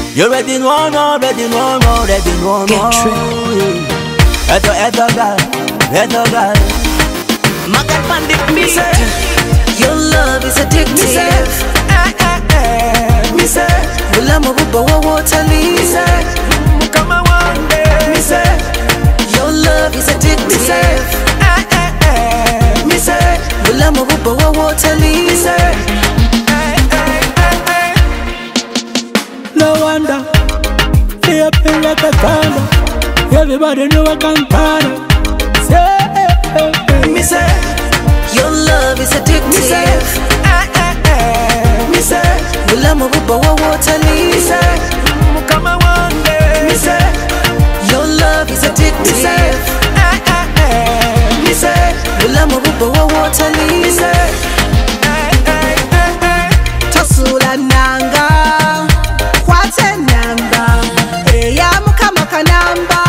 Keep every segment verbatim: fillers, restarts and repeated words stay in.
You ready no more, ready no more, ready no more. Get true. Eto eto girl, eto girl. Magan pandit Me say, your love is addictive. eh eh eh. Me say, Bula mabuba wa watali. me say, come on one day. Me say, your love is addictive. Me say, eh eh eh. Me say, Bula mabuba wa watali. me say, eh eh eh eh. No wonder, they up in like a thunder. Everybody know I can para. Say, eh, eh, eh. Me say, your love is addictive. me say, eh eh eh. Me say, Bula mabuba wa watali. me say, come on one day. Me say, your love is addictive. me say, eh eh eh. Me say, Bula mabuba wa watali. me say, eh eh eh eh. Tosula nanga, kwate nanga, eya mukama kanamba,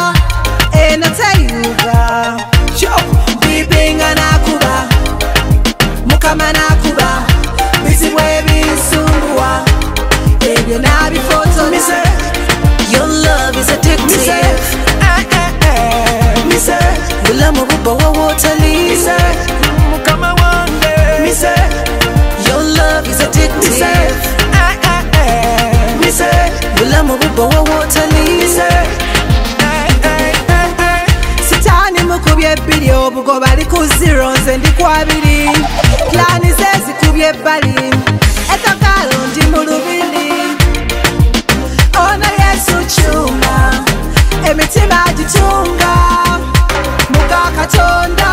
ena tayuga. Yo, bibinga nakuba, mukama nakuba, bizibwe bisungwa, ebyo nabifoto. Me say, Your love is me say, addictive. eh eh eh. Me say, Bula mabuba wa watali. me say, come on one day. Me say, Your love is me addictive. say, eh eh eh. Me say, Bula mabuba wa watali. me say, eh eh eh eh. Sitani mukubye bbiri obugo bali ku zero nze ndi ku abiri. Plani ze zikubye ebbali etokalo ndi mu lubiri. Ono Yesu kyuma emitima agitunga muga Katonda.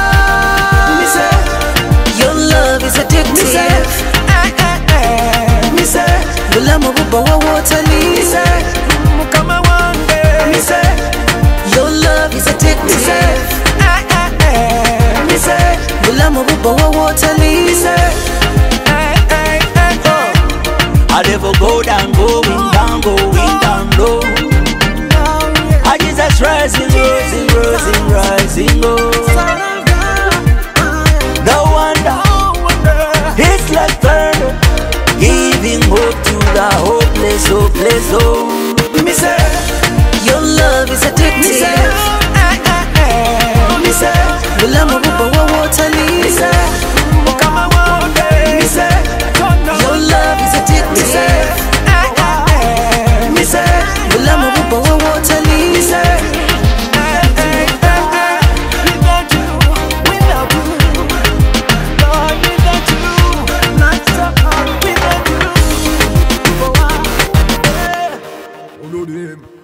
Me say, Your love is me say, addictive. eh eh eh. Me say, Bula mabuba wa watali. me say, come on one day. Me say, Your love is me say, addictive. eh eh eh. Me say, Bula mabuba wa watali. me say, eh eh eh eh. I never go down, going down, going down low. I Jesus rising, rising, rising, rising, oh. No wonder, it's like thunder, giving hope to the hopeless, hopeless, oh. Me say, Your love is me say, addictive. eh eh eh. Me say, Bula mabuba wa watali. me say, come on one day. Me say, Your love is me say, addictive. eh eh eh. Me say, Bula mabuba wa watali. me say, eh eh eh eh. Without you, without you, Lord, without you, not so hard. Without you, oh, ah, yeah. Oh, no, them.